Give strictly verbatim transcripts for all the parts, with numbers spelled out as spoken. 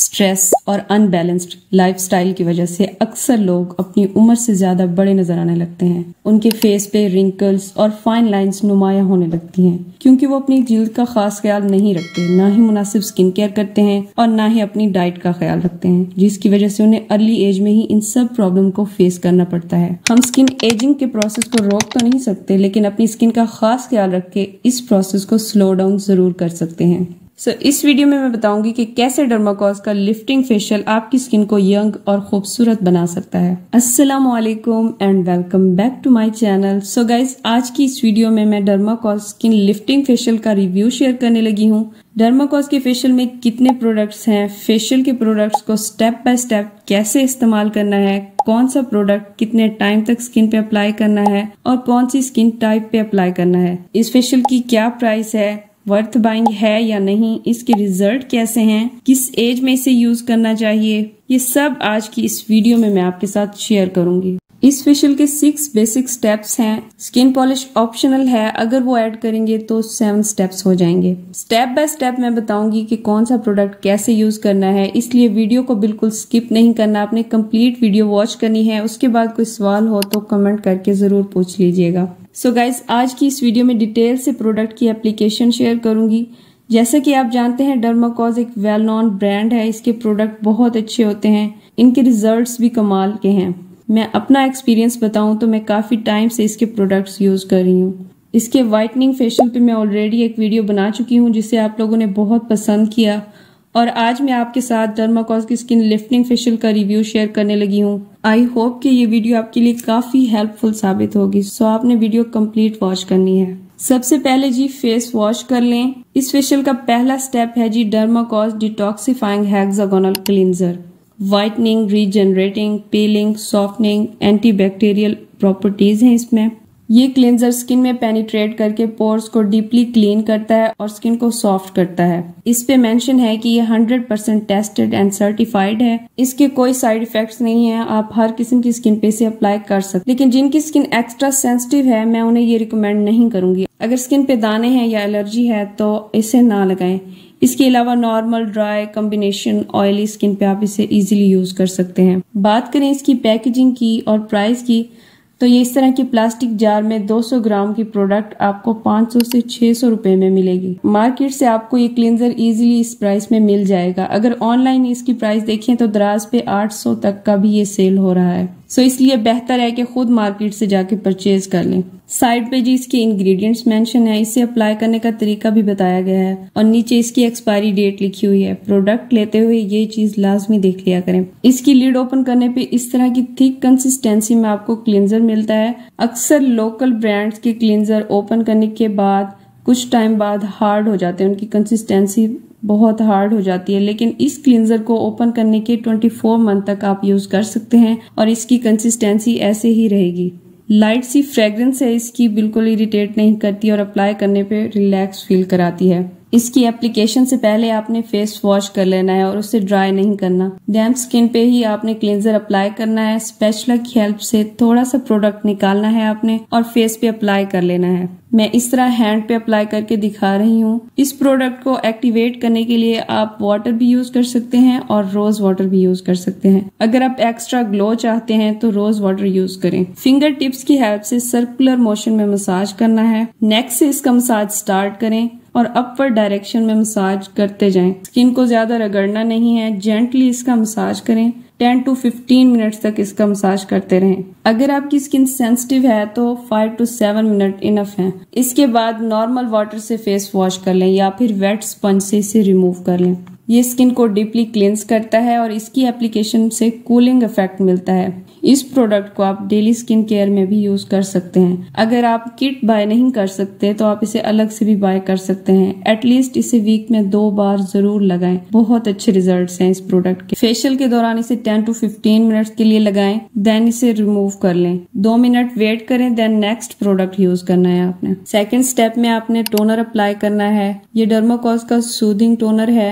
Stress और unbalanced lifestyle की वजह से अक्सर लोग अपनी उम्र से ज्यादा बड़े नजर आने लगते हैं। उनके फेस पे रिंकल्स और फाइन लाइंस नुमाया होने लगती हैं क्योंकि वो अपनी जिल्द का खास ख्याल नहीं रखते, ना ही मुनासिब स्किन केयर करते हैं और ना ही अपनी डाइट का ख्याल रखते हैं, जिसकी वजह से उन्हें अर्ली एज में ही इन सब प्रॉब्लम को फेस करना पड़ता है। हम स्किन एजिंग के प्रोसेस को रोक तो नहीं सकते, लेकिन अपनी स्किन का खास ख्याल रख के इस प्रोसेस को स्लो डाउन जरूर कर सकते हैं। सो so, इस वीडियो में मैं बताऊंगी कि कैसे डर्माकोज का लिफ्टिंग फेशियल आपकी स्किन को यंग और खूबसूरत बना सकता है। अस्सलामु अलैकुम and welcome back to my channel. So guys, आज की इस वीडियो में मैं डर्माकोज स्किन लिफ्टिंग फेशियल का रिव्यू शेयर करने लगी हूँ। डर्माकोज के फेशियल में कितने प्रोडक्ट्स हैं, फेशियल के प्रोडक्ट्स को स्टेप बाय स्टेप कैसे इस्तेमाल करना है, कौन सा प्रोडक्ट कितने टाइम तक स्किन पे अप्लाई करना है और कौन सी स्किन टाइप पे अप्लाई करना है, इस फेशियल की क्या प्राइस है, वर्थ बाइंग है या नहीं, इसके रिजल्ट कैसे हैं, किस एज में इसे यूज करना चाहिए, ये सब आज की इस वीडियो में मैं आपके साथ शेयर करूंगी। इस फेशियल के सिक्स बेसिक स्टेप्स हैं। स्किन पॉलिश ऑप्शनल है, अगर वो ऐड करेंगे तो सेवन स्टेप्स हो जाएंगे। स्टेप बाय स्टेप मैं बताऊंगी कि कौन सा प्रोडक्ट कैसे यूज करना है, इसलिए वीडियो को बिल्कुल स्किप नहीं करना, आपने कंप्लीट वीडियो वॉच करनी है। उसके बाद कोई सवाल हो तो कमेंट करके जरूर पूछ लीजिएगा। सो so गाइज, आज की इस वीडियो में डिटेल से प्रोडक्ट की एप्लीकेशन शेयर करूंगी। जैसा कि आप जानते हैं, डर्माकोज एक वेल नोन ब्रांड है, इसके प्रोडक्ट बहुत अच्छे होते हैं, इनके रिजल्ट्स भी कमाल के हैं। मैं अपना एक्सपीरियंस बताऊं तो मैं काफी टाइम से इसके प्रोडक्ट्स यूज कर रही हूँ। इसके वाइटनिंग फेशियल पे मैं ऑलरेडी एक वीडियो बना चुकी हूँ जिसे आप लोगों ने बहुत पसंद किया, और आज मैं आपके साथ डर्माकोज की स्किन लिफ्टिंग फेशियल का रिव्यू शेयर करने लगी हूँ। आई होप कि ये वीडियो आपके लिए काफी हेल्पफुल साबित होगी, सो आपने वीडियो कंप्लीट वॉच करनी है। सबसे पहले जी फेस वॉश कर लें। इस फेशियल का पहला स्टेप है जी Dermacos detoxifying hexagonal cleanser. Whitening, regenerating, peeling, softening, antibacterial properties हैं इसमें। ये क्लींजर स्किन में पेनिट्रेट करके पोर्स को डीपली क्लीन करता है और स्किन को सॉफ्ट करता है। इस पे मेंशन है कि ये hundred percent tested and certified है। इसके कोई साइड इफेक्ट्स नहीं है, आप हर किस्म की स्किन पे इसे अप्लाई कर सकते, लेकिन जिनकी स्किन एक्स्ट्रा सेंसिटिव है मैं उन्हें ये रिकमेंड नहीं करूंगी। अगर स्किन पे दाने हैं या एलर्जी है तो इसे ना लगाएं। इसके अलावा normal, dry, combination, oily skin पे आप इसे इजीली यूज कर सकते हैं। बात करें इसकी पैकेजिंग की और प्राइस की, तो ये इस तरह की प्लास्टिक जार में दो सौ ग्राम की प्रोडक्ट आपको पाँच सौ से छह सौ रुपए में मिलेगी। मार्केट से आपको ये क्लींजर इजीली इस प्राइस में मिल जाएगा। अगर ऑनलाइन इसकी प्राइस देखें तो दराज पे आठ सौ तक का भी ये सेल हो रहा है, सो इसलिए बेहतर है कि खुद मार्केट से जाके परचेज कर लें। साइड पे जी इसके इंग्रेडिएंट्स मेंशन है, इसे अप्लाई करने का तरीका भी बताया गया है और नीचे इसकी एक्सपायरी डेट लिखी हुई है। प्रोडक्ट लेते हुए ये चीज लाजमी देख लिया करें। इसकी लीड ओपन करने पे इस तरह की थिक कंसिस्टेंसी में आपको क्लींजर मिलता है। अक्सर लोकल ब्रांड्स के क्लींजर ओपन करने के बाद कुछ टाइम बाद हार्ड हो जाते हैं, उनकी कंसिस्टेंसी बहुत हार्ड हो जाती है, लेकिन इस क्लींजर को ओपन करने के चौबीस मंथ तक आप यूज कर सकते हैं और इसकी कंसिस्टेंसी ऐसे ही रहेगी। लाइट सी फ्रेग्रेंस है इसकी, बिल्कुल इरिटेट नहीं करती और अप्लाई करने पे रिलैक्स फील कराती है। इसकी एप्लीकेशन से पहले आपने फेस वॉश कर लेना है और उसे ड्राई नहीं करना। डैम्प स्किन पे ही आपने क्लींजर अप्लाई करना है। स्पैचुला की हेल्प से थोड़ा सा प्रोडक्ट निकालना है आपने और फेस पे अप्लाई कर लेना है। मैं इस तरह हैंड पे अप्लाई करके दिखा रही हूँ। इस प्रोडक्ट को एक्टिवेट करने के लिए आप वाटर भी यूज कर सकते हैं और रोज वाटर भी यूज कर सकते हैं। अगर आप एक्स्ट्रा ग्लो चाहते हैं तो रोज वाटर यूज करें। फिंगर टिप्स की हेल्प से सर्कुलर मोशन में मसाज करना है। नेक से इसका मसाज स्टार्ट करें और अपवर्ड डायरेक्शन में मसाज करते जाएं। स्किन को ज्यादा रगड़ना नहीं है, जेंटली इसका मसाज करें। टेन टू फिफ्टीन मिनट्स तक इसका मसाज करते रहें। अगर आपकी स्किन सेंसिटिव है तो five two seven minute enough है। इसके बाद नॉर्मल वाटर से फेस वॉश कर लें या फिर वेट स्पंज से इसे रिमूव कर लें। ये स्किन को डीपली क्लींस करता है और इसकी एप्लीकेशन से कूलिंग इफेक्ट मिलता है। इस प्रोडक्ट को आप डेली स्किन केयर में भी यूज कर सकते हैं। अगर आप किट बाय नहीं कर सकते तो आप इसे अलग से भी बाय कर सकते हैं। एटलीस्ट इसे वीक में दो बार जरूर लगाएं, बहुत अच्छे रिजल्ट्स हैं इस प्रोडक्ट के। फेशियल के दौरान इसे टेन टू फिफ्टीन मिनट्स के लिए लगाएं, देन इसे रिमूव कर लें। दो मिनट वेट करें, देन नेक्स्ट प्रोडक्ट यूज करना है आपने। सेकेंड स्टेप में आपने टोनर अप्लाई करना है। ये डर्माकोज का सूदिंग टोनर है जो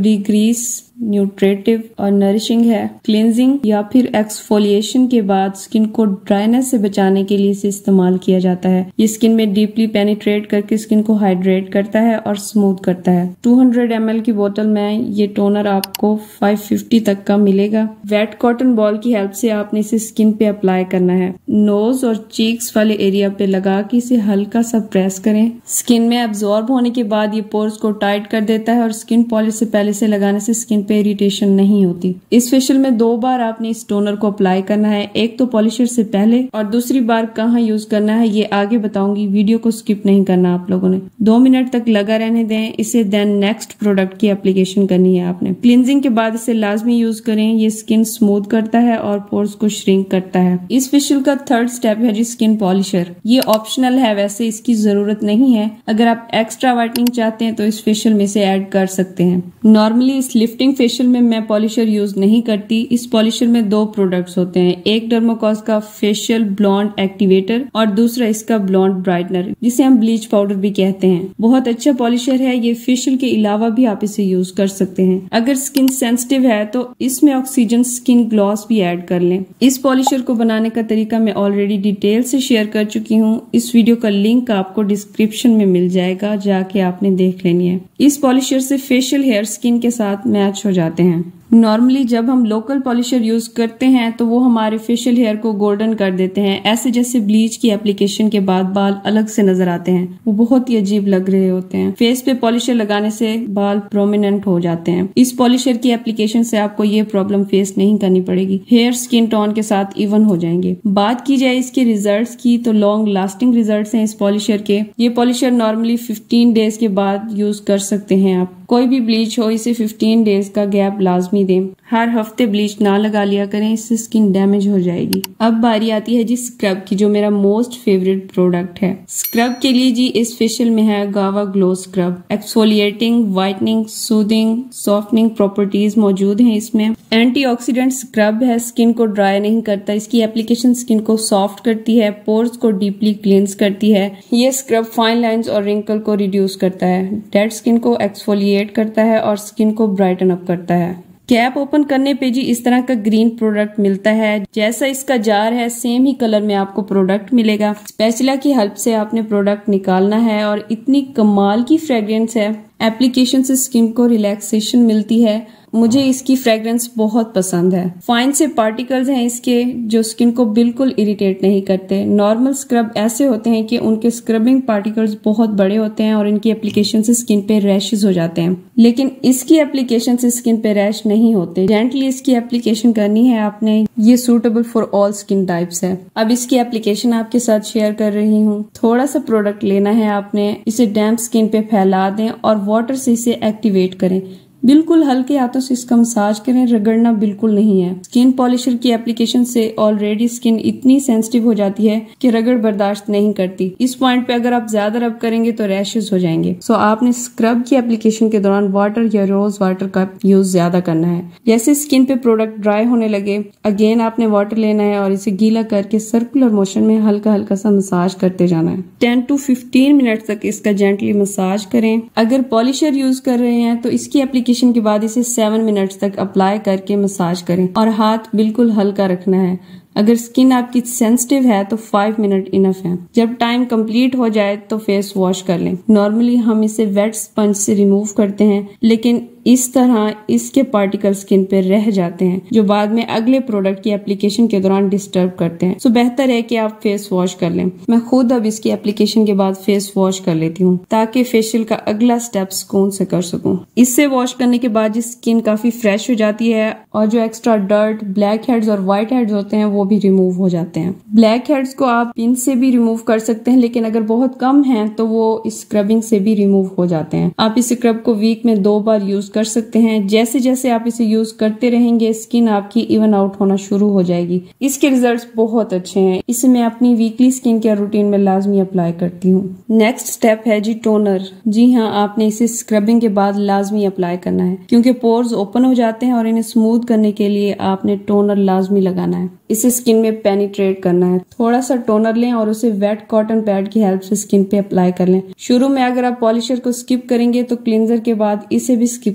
फ्री ग्रीस, न्यूट्रेटिव और नरिशिंग है। क्लींजिंग या फिर एक्सफोलिएशन के बाद स्किन को ड्राइनेस से बचाने के लिए इसे इस्तेमाल किया जाता है। ये स्किन में डीपली पेनिट्रेट करके स्किन को हाइड्रेट करता है और स्मूथ करता है। दो सौ एम एल की बोतल में ये टोनर आपको पाँच सौ पचास तक का मिलेगा। वेट कॉटन बॉल की हेल्प से आपने इसे स्किन पे अप्लाई करना है। नोज और चीक्स वाले एरिया पे लगा के इसे हल्का सा प्रेस करें। स्किन में एब्जॉर्ब होने के बाद ये पोर्स को टाइट कर देता है और स्किन पॉलिश से पहले से लगाने से स्किन पे इरिटेशन नहीं होती। इस फेशियल में दो बार आपने इस टोनर को अप्लाई करना है, एक तो पॉलिशर से पहले और दूसरी बार कहाँ यूज करना है ये आगे बताऊंगी। वीडियो को स्किप नहीं करना आप लोगों ने। दो मिनट तक लगा रहने दें इसे, देन नेक्स्ट प्रोडक्ट की एप्लीकेशन करनी है आपने। क्लींजिंग के बाद इसे लाजमी यूज करें, ये स्किन स्मूथ करता है और पोर्स को श्रिंक करता है। इस फेशियल का थर्ड स्टेप है जी स्किन पॉलिशर। ये ऑप्शनल है, वैसे इसकी जरूरत नहीं है। अगर आप एक्स्ट्रा वाइटनिंग चाहते हैं तो इस फेशियल में इसे ऐड कर सकते हैं। नॉर्मली इस लिफ्टिंग फेशियल में मैं पॉलिशर यूज नहीं करती। इस पॉलिशर में दो प्रोडक्ट्स होते हैं, एक डर्माकॉस का फेशियल ब्लॉन्ड एक्टिवेटर और दूसरा इसका ब्लॉन्ड ब्राइटनर, जिसे हम ब्लीच पाउडर भी कहते हैं। बहुत अच्छा पॉलिशर है ये। फेशियल के अलावा भी आप इसे यूज कर सकते हैं। अगर स्किन सेंसिटिव है तो इसमें ऑक्सीजन स्किन ग्लॉस भी ऐड कर लें। इस पॉलिशर को बनाने का तरीका मैं ऑलरेडी डिटेल से शेयर कर चुकी हूँ। इस वीडियो का लिंक आपको डिस्क्रिप्शन में मिल जाएगा, जाके आपने देख लेनी है। इस पॉलिशर से फेशियल हेयर स्किन के साथ मैच हो जाते हैं। नॉर्मली जब हम लोकल पॉलिशर यूज करते हैं तो वो हमारे फेशियल हेयर को गोल्डन कर देते हैं, ऐसे जैसे ब्लीच की एप्लीकेशन के बाद बाल अलग से नजर आते हैं, वो बहुत ही अजीब लग रहे होते हैं। फेस पे पॉलिशर लगाने से बाल प्रोमिनेंट हो जाते हैं। इस पॉलिशर की एप्लीकेशन से आपको ये प्रॉब्लम फेस नहीं करनी पड़ेगी। हेयर स्किन टोन के साथ इवन हो जाएंगे। बात की जाए इसके रिजल्ट्स की तो लॉन्ग लास्टिंग रिजल्ट्स हैं इस पॉलिशर के। ये पॉलिशर नॉर्मली फिफ्टीन डेज के बाद यूज कर सकते हैं आप। कोई भी ब्लीच हो इसे फिफ्टीन डेज का गैप लाजमी दें। हर हफ्ते ब्लीच ना लगा लिया करें, इससे स्किन डैमेज हो जाएगी। अब बारी आती है जी स्क्रब की, जो मेरा मोस्ट फेवरेट प्रोडक्ट है। स्क्रब के लिए जी इस फेशियल में है guava glow scrub. Exfoliating, whitening, soothing, softening properties मौजूद हैं इसमें। एंटीऑक्सीडेंट स्क्रब है, स्किन को ड्राई नहीं करता। इसकी एप्लीकेशन स्किन को सॉफ्ट करती है, पोर्स को डीपली क्लींस करती है। ये स्क्रब फाइन लाइंस और रिंकल को रिड्यूस करता है, डेड स्किन को एक्सफोलिएट करता है और स्किन को ब्राइटन अप करता है। कैप ओपन करने पे जी इस तरह का ग्रीन प्रोडक्ट मिलता है। जैसा इसका जार है सेम ही कलर में आपको प्रोडक्ट मिलेगा। स्पैचुला की हेल्प से आपने प्रोडक्ट निकालना है और इतनी कमाल की फ्रेग्रेंस है। एप्लीकेशन से स्किन को रिलैक्सेशन मिलती है। मुझे इसकी फ्रेग्रेंस बहुत पसंद है। फाइन से पार्टिकल्स हैं इसके जो स्किन को बिल्कुल इरिटेट नहीं करते। नॉर्मल स्क्रब ऐसे होते हैं कि उनके स्क्रबिंग पार्टिकल्स बहुत बड़े होते हैं और इनकी एप्लीकेशन से स्किन पे रैशेस हो जाते हैं, लेकिन इसकी एप्लीकेशन से स्किन पे रैश नहीं होते। जेंटली इसकी एप्लीकेशन करनी है आपने। ये suitable for all skin types है। अब इसकी एप्लीकेशन आपके साथ शेयर कर रही हूँ। थोड़ा सा प्रोडक्ट लेना है आपने, इसे डैम्प स्किन पे फैला दें और वाटर से इसे एक्टिवेट करें। बिल्कुल हल्के हाथों से इसका मसाज करें, रगड़ना बिल्कुल नहीं है। स्किन पॉलिशर की एप्लीकेशन से ऑलरेडी स्किन इतनी सेंसिटिव हो जाती है कि रगड़ बर्दाश्त नहीं करती। इस पॉइंट पे अगर आप ज्यादा रब करेंगे तो रैशेस हो जाएंगे। सो आपने स्क्रब की एप्लीकेशन के दौरान वाटर या रोज वाटर का यूज ज्यादा करना है। जैसे स्किन पे प्रोडक्ट ड्राई होने लगे, अगेन आपने वाटर लेना है और इसे गीला करके सर्कुलर मोशन में हल्का हल्का सा मसाज करते जाना है। टेन टू फिफ्टीन मिनट तक इसका जेंटली मसाज करें। अगर पॉलिशर यूज कर रहे हैं तो इसकी एप्लीकेशन के बाद इसे सेवन मिनट्स तक अप्लाई करके मसाज करें और हाथ बिल्कुल हल्का रखना है। अगर स्किन आपकी सेंसिटिव है तो फाइव मिनट इनफ है। जब टाइम कंप्लीट हो जाए तो फेस वॉश कर लें। नॉर्मली हम इसे वेट स्पंज से रिमूव करते हैं, लेकिन इस तरह इसके पार्टिकल स्किन पे रह जाते हैं जो बाद में अगले प्रोडक्ट की एप्लीकेशन के दौरान डिस्टर्ब करते हैं। सो बेहतर है कि आप फेस वॉश कर लें। मैं खुद अब इसकी एप्लीकेशन के बाद फेस वॉश कर लेती हूँ ताकि फेशियल का अगला स्टेप सुकून से कर सकूं। इससे वॉश करने के बाद स्किन काफी फ्रेश हो जाती है और जो एक्स्ट्रा डर्ट, ब्लैक हेड्स और व्हाइट हेड्स होते हैं वो भी रिमूव हो जाते हैं। ब्लैक हेड्स को आप पिन से भी रिमूव कर सकते हैं, लेकिन अगर बहुत कम हैं तो वो स्क्रबिंग से भी रिमूव हो जाते हैं। आप इस स्क्रब को वीक में दो बार यूज कर सकते हैं। जैसे जैसे आप इसे यूज करते रहेंगे स्किन आपकी इवन आउट होना शुरू हो जाएगी। इसके रिजल्ट्स बहुत अच्छे हैं। इसे मैं अपनी वीकली स्किन केयर रूटीन में लाजमी अप्लाई करती हूँ। नेक्स्ट स्टेप है जी टोनर। जी हाँ, आपने इसे स्क्रबिंग के बाद लाजमी अप्लाई करना है क्योंकि पोर्स ओपन हो जाते हैं और इन्हें स्मूथ करने के लिए आपने टोनर लाजमी लगाना है। इसे स्किन में पेनिट्रेट करना है। थोड़ा सा टोनर लें और उसे वेट कॉटन पैड की हेल्प से स्किन पे अप्लाई कर लें। शुरू में अगर आप पॉलिशर को स्किप करेंगे तो क्लींजर के बाद इसे भी स्किप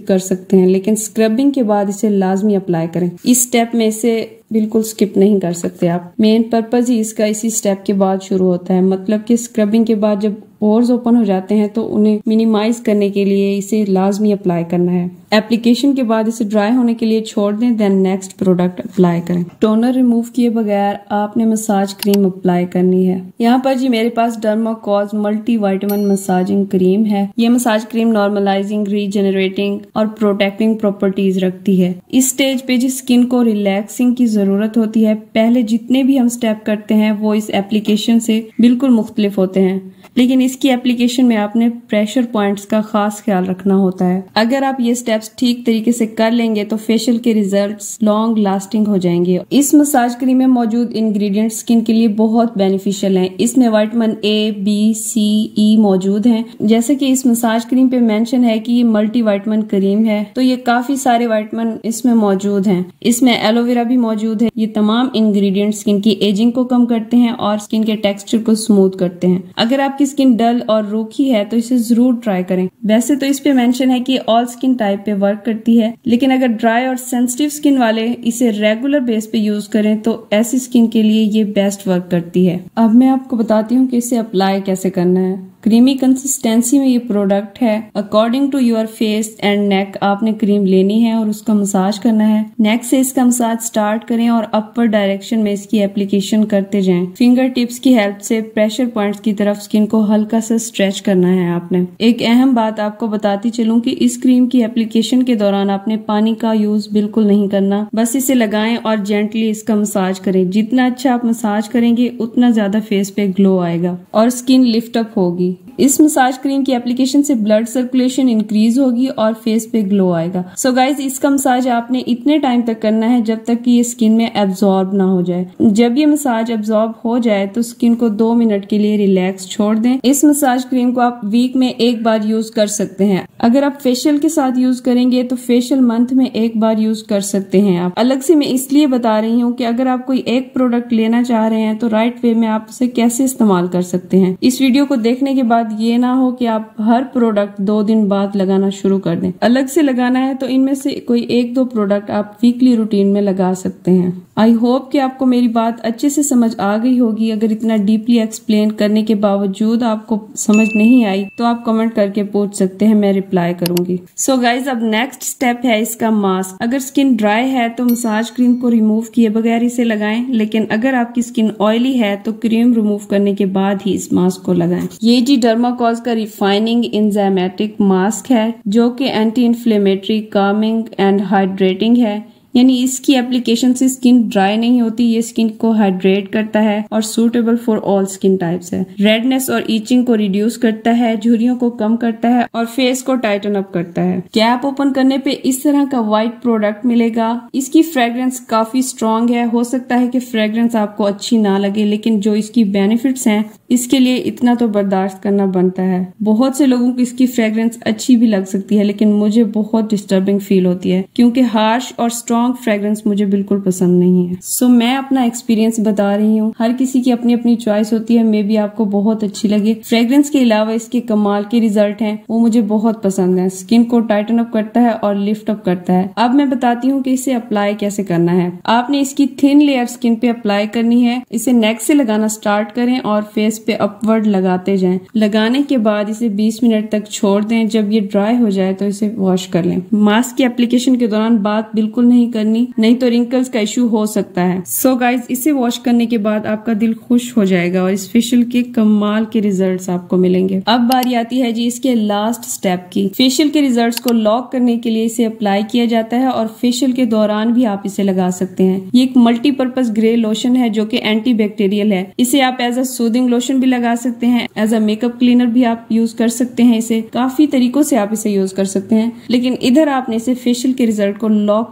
कर सकते हैं, लेकिन स्क्रबिंग के बाद इसे लाजमी अप्लाई करें। इस स्टेप में इसे बिल्कुल स्किप नहीं कर सकते आप। मेन पर्पज ही इसका इसी स्टेप के बाद शुरू होता है, मतलब कि स्क्रबिंग के बाद जब पोर्स ओपन हो जाते हैं तो उन्हें मिनिमाइज करने के लिए इसे लाजमी अप्लाई करना है। एप्लीकेशन के बाद इसे ड्राई होने के लिए छोड़ दें, देन नेक्स्ट प्रोडक्ट अप्लाई करें। टोनर रिमूव किए बगैर आपने मसाज क्रीम अप्लाई करनी है। यहाँ पर जी मेरे पास Dermacos multi vitamin massaging cream है। ये मसाज क्रीम नॉर्मलाइजिंग, रीजेनरेटिंग और प्रोटेक्टिंग प्रॉपर्टीज रखती है। इस स्टेज पे जी स्किन को रिलैक्सिंग की जरूरत होती है। पहले जितने भी हम स्टेप करते हैं वो इस एप्लीकेशन से बिल्कुल मुख्तलिफ होते हैं, लेकिन इसकी एप्लीकेशन में आपने प्रेशर पॉइंट्स का खास ख्याल रखना होता है। अगर आप ये स्टेप्स ठीक तरीके से कर लेंगे तो फेशियल के रिजल्ट्स लॉन्ग लास्टिंग हो जाएंगे। इस मसाज क्रीम में मौजूद इंग्रेडिएंट्स स्किन के लिए बहुत बेनिफिशियल हैं। इसमें विटामिन ए, बी, सी, ई मौजूद हैं। जैसे कि इस मसाज क्रीम पे मेंशन है कि ये मल्टी विटामिन क्रीम है, तो ये काफी सारे विटामिन इसमें मौजूद हैं। इसमें एलोवेरा भी मौजूद है। ये तमाम इंग्रेडिएंट्स स्किन की एजिंग को कम करते हैं और स्किन के टेक्सचर को स्मूथ करते हैं। अगर आपकी स्किन डल और रूखी है तो इसे जरूर ट्राई करें। वैसे तो इस पे मेंशन है कि ऑल स्किन टाइप पे वर्क करती है, लेकिन अगर ड्राई और सेंसिटिव स्किन वाले इसे रेगुलर बेस पे यूज करें तो ऐसी स्किन के लिए ये बेस्ट वर्क करती है। अब मैं आपको बताती हूँ कि इसे अप्लाई कैसे करना है। क्रीमी कंसिस्टेंसी में ये प्रोडक्ट है। According to your face and neck आपने क्रीम लेनी है और उसका मसाज करना है। नेक से इसका मसाज स्टार्ट करें और अपर डायरेक्शन में इसकी एप्लीकेशन करते जाएं। फिंगर टिप्स की हेल्प से प्रेशर पॉइंट्स की तरफ स्किन को हल्का सा स्ट्रेच करना है आपने। एक अहम बात आपको बताती चलूं कि इस क्रीम की एप्लीकेशन के दौरान आपने पानी का यूज बिल्कुल नहीं करना। बस इसे लगाएं और जेंटली इसका मसाज करें। जितना अच्छा आप मसाज करेंगे उतना ज्यादा फेस पे ग्लो आएगा और स्किन लिफ्ट अप होगी। इस मसाज क्रीम की एप्लीकेशन से ब्लड सर्कुलेशन इंक्रीज होगी और फेस पे ग्लो आएगा। सो गाइज, इसका मसाज आपने इतने टाइम तक करना है जब तक कि ये स्किन में एब्जॉर्ब ना हो जाए। जब ये मसाज एब्जॉर्ब हो जाए तो स्किन को दो मिनट के लिए रिलैक्स छोड़ दें। इस मसाज क्रीम को आप वीक में एक बार यूज कर सकते हैं। अगर आप फेशियल के साथ यूज करेंगे तो फेशियल मंथ में एक बार यूज कर सकते हैं आप। अलग से मैं इसलिए बता रही हूँ कि अगर आप कोई एक प्रोडक्ट लेना चाह रहे हैं तो राइट वे में आप उसे कैसे इस्तेमाल कर सकते हैं। इस वीडियो को देखने के बाद ये ना हो कि आप हर प्रोडक्ट दो दिन बाद लगाना शुरू कर दें। अलग से लगाना है तो इनमें से कोई एक दो प्रोडक्ट आप वीकली रूटीन में लगा सकते हैं। आई होप कि आपको मेरी बात अच्छे से समझ आ गई होगी। अगर इतना डीपली एक्सप्लेन करने के बावजूद आपको समझ नहीं आई तो आप कमेंट करके पूछ सकते हैं, मैं रिप्लाई करूंगी। सो गाइज, अब नेक्स्ट स्टेप है इसका मास्क। अगर स्किन ड्राई है तो मसाज क्रीम को रिमूव किए बगैर इसे लगाएं, लेकिन अगर आपकी स्किन ऑयली है तो क्रीम रिमूव करने के बाद ही इस मास्क को लगाएं। ये जी डर्माकोज का रिफाइनिंग एंजाइमेटिक मास्क है जो कि anti inflammatory, calming and hydrating है। यानी इसकी एप्लीकेशन से स्किन ड्राई नहीं होती, ये स्किन को हाइड्रेट करता है और suitable for all skin types है। रेडनेस और ईचिंग को रिड्यूस करता है, झुर्रियों को कम करता है और फेस को टाइटन अप करता है। कैप ओपन करने पे इस तरह का व्हाइट प्रोडक्ट मिलेगा। इसकी फ्रेग्रेंस काफी स्ट्रॉन्ग है। हो सकता है कि फ्रेग्रेंस आपको अच्छी ना लगे, लेकिन जो इसकी बेनिफिट्स हैं इसके लिए इतना तो बर्दाश्त करना बनता है। बहुत से लोगों को इसकी फ्रेग्रेंस अच्छी भी लग सकती है, लेकिन मुझे बहुत डिस्टर्बिंग फील होती है क्योंकि हार्श और स्ट्रॉन्ग फ्रेग्रेंस मुझे बिल्कुल पसंद नहीं है। सो so, मैं अपना एक्सपीरियंस बता रही हूँ। हर किसी की अपनी अपनी चॉइस होती है। मे बी आपको बहुत अच्छी लगे। फ्रेग्रेंस के अलावा इसके कमाल के रिजल्ट हैं, वो मुझे बहुत पसंद है। स्किन को टाइटन अप करता है और लिफ्ट अप करता है। अब मैं बताती हूँ कि इसे अप्लाई कैसे करना है। आपने इसकी थिन लेयर स्किन पे अप्लाई करनी है। इसे नेक से लगाना स्टार्ट करें और फेस पे अपवर्ड लगाते जाएं। लगाने के बाद इसे बीस मिनट तक छोड़ दें। जब ये ड्राई हो जाए तो इसे वॉश कर लें। मास्क की एप्लीकेशन के दौरान बात बिल्कुल नहीं करनी, नहीं तो रिंकल्स का इशू हो सकता है। सो so गाइज, इसे वॉश करने के बाद आपका दिल खुश हो जाएगा और इस फेशियल के कमाल के रिजल्ट्स आपको मिलेंगे। अब बारी आती है जी इसके लास्ट स्टेप की। फेशियल के रिजल्ट्स को लॉक करने के लिए इसे अप्लाई किया जाता है और फेशियल के दौरान भी आप इसे लगा सकते हैं। ये एक मल्टीपर्पज ग्रे लोशन है जो कि एंटी बैक्टीरियल है। इसे आप एज अ सूदिंग लोशन भी लगा सकते हैं, एज अ मेकअप क्लीनर भी आप यूज कर सकते हैं। इसे काफी तरीकों से आप इसे यूज कर सकते हैं, लेकिन इधर आपने इसे फेशियल के रिजल्ट को लॉक करने के लिए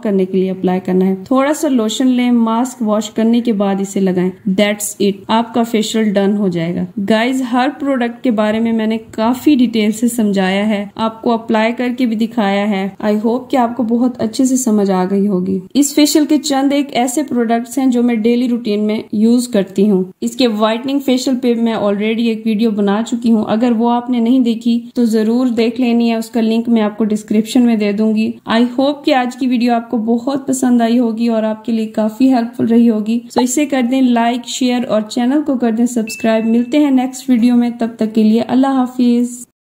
ये अप्लाई करना है। थोड़ा सा लोशन लें, मास्क वॉश करने के बाद इसे लगाएं। दैट्स इट, आपका फेशियल डन हो जाएगा। गाइज, हर प्रोडक्ट के बारे में मैंने काफी डिटेल से समझाया है, आपको अप्लाई करके भी दिखाया है। आई होप कि आपको बहुत अच्छे से समझ आ गई होगी। इस फेशियल के चंद एक ऐसे प्रोडक्ट्स हैं जो मैं डेली रूटीन में यूज करती हूँ। इसके व्हाइटनिंग फेशियल पे मैं ऑलरेडी एक वीडियो बना चुकी हूँ, अगर वो आपने नहीं देखी तो जरूर देख लेनी है, उसका लिंक मैं आपको डिस्क्रिप्शन में दे दूंगी। आई होप कि आज की वीडियो आपको बहुत पसंद आई होगी और आपके लिए काफी हेल्पफुल रही होगी। तो इसे कर दें लाइक, शेयर और चैनल को कर दें सब्सक्राइब। मिलते हैं नेक्स्ट वीडियो में, तब तक के लिए अल्लाह हाफिज।